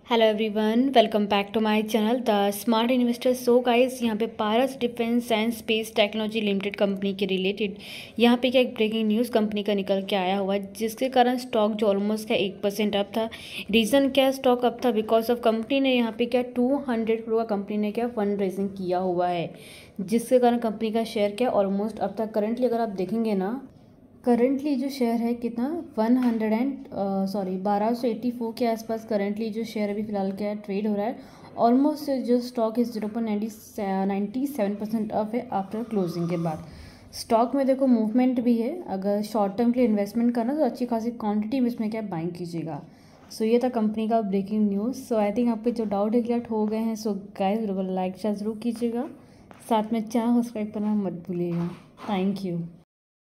Hello everyone, welcome back to my channel the smart investor. So guys, यहाँ पे Paras defence and space technology limited company के related यहाँ पे क्या एक ब्रेकिंग न्यूज़ कंपनी का निकल के आया हुआ है, जिसके कारण स्टॉक जो ऑलमोस्ट क्या 1% अप था। रीज़न क्या स्टॉक अप था? बिकॉज ऑफ कंपनी ने यहाँ पे क्या 200 करोड़ का कंपनी ने क्या फंड रेजिंग किया हुआ है, जिसके कारण कंपनी का शेयर क्या ऑलमोस्ट अब तक करंटली अगर आप देखेंगे ना, करंटली जो शेयर है कितना 1284 के आसपास करंटली जो शेयर अभी फिलहाल क्या ट्रेड हो रहा है। ऑलमोस्ट जो स्टॉक है 0.97% अप है आफ्टर क्लोजिंग के बाद। स्टॉक में देखो मूवमेंट भी है, अगर शॉर्ट टर्म के लिए इन्वेस्टमेंट करना तो अच्छी खासी क्वांटिटी में इसमें क्या बाइंग कीजिएगा। सो ये था कंपनी का breaking news. So I think आपके जो डाउट है क्लियर हो गए हैं। सो गाइस वीडियो को लाइक शेयर जरूर कीजिएगा, साथ में चैनल सब्सक्राइब करना मत भूलिएगा। Thank you.